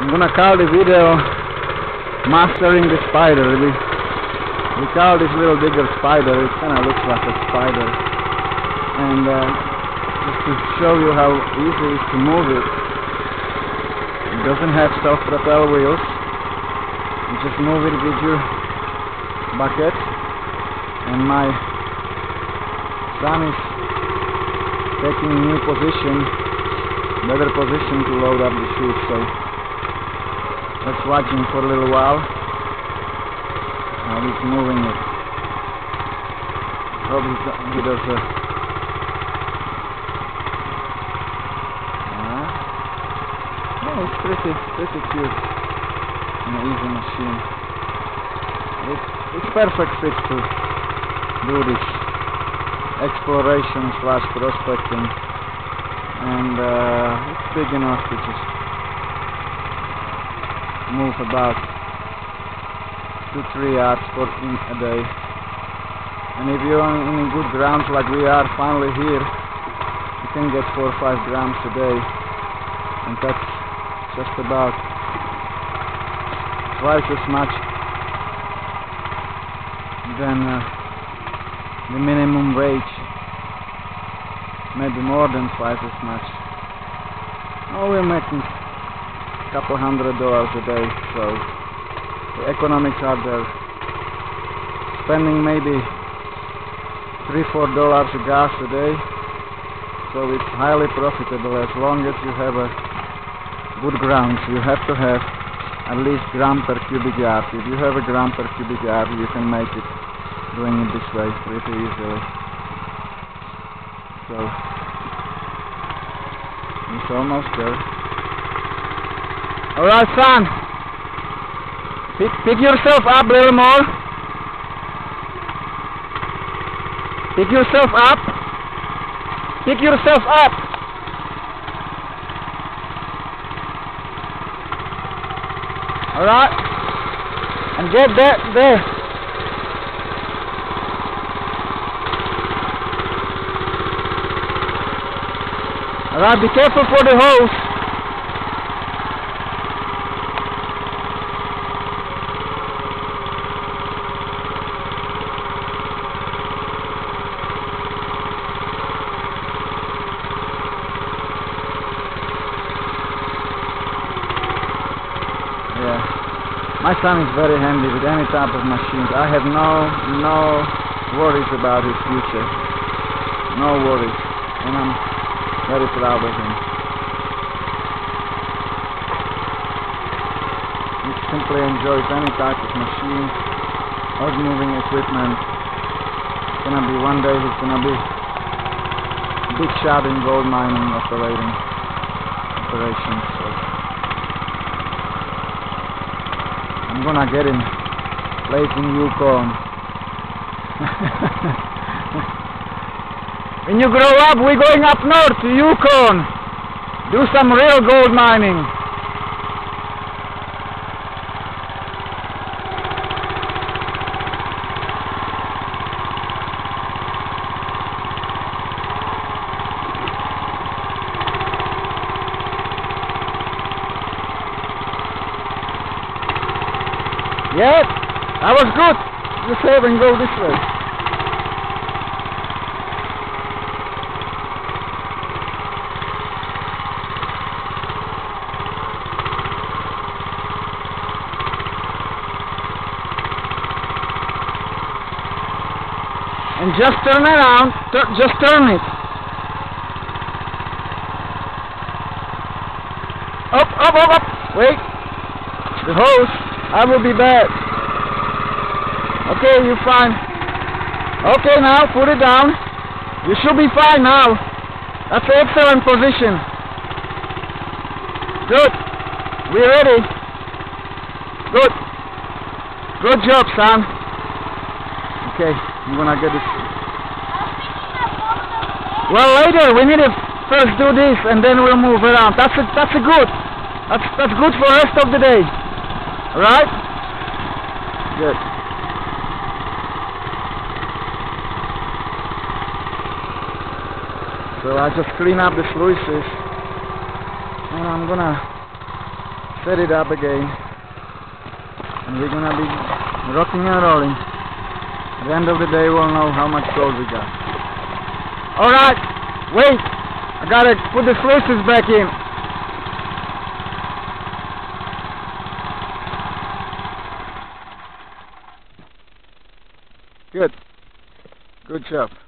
I'm gonna call the video Mastering the Spider. We call this little digger Spider. It kinda looks like a spider. And just to show you how easy it is to move it. It doesn't have self-propel wheels. You just move it with your bucket. And my son is taking a new position, better position to load up the chute, so let's watch him for a little while how he's moving it. Hope he does a yeah, it's pretty cute and easy machine. It's perfect fit to do this exploration / prospecting, and it's big enough to just move about 2-3 yards a day. And if you're in good grounds like we are finally here, you can get 4 or 5 grams a day, and that's just about twice as much than the minimum wage, maybe more than twice as much. Oh, we're making a couple $100 a day, so the economics are there. Spending maybe $3-4 a gas a day, so it's highly profitable as long as you have a good grounds. You have to have at least gram per cubic yard. If you have a gram per cubic yard, you can make it doing it this way pretty easily. So it's almost there. Alright, son, pick yourself up a little more. Pick yourself up. Pick yourself up. Alright, and get that there. Alright, be careful for the hose. Yeah, my son is very handy with any type of machines. I have no worries about his future. No worries. And I'm very proud of him. He simply enjoys any type of machine or moving equipment. It's gonna be one day he's gonna be a big shot in gold mining operations. So I'm gonna get him late in Yukon. When you grow up, we're going up north to Yukon. Do some real gold mining. Yes, that was good. Just have and go this way. And just turn around, just turn it. Up. Wait. The hose, I will be back. Okay, you're fine. Okay, now put it down. You should be fine now. That's an excellent position. Good. We're ready. Good. Good job, son. Okay, I'm gonna get this. Well, later we need to first do this, and then we'll move around. That's good. That's good for the rest of the day. All right? Good. So I just clean up the sluices, and I'm gonna set it up again, and we're gonna be rocking and rolling. At the end of the day we'll know how much gold we got. Alright, wait! I gotta put the sluices back in. Good. Good job.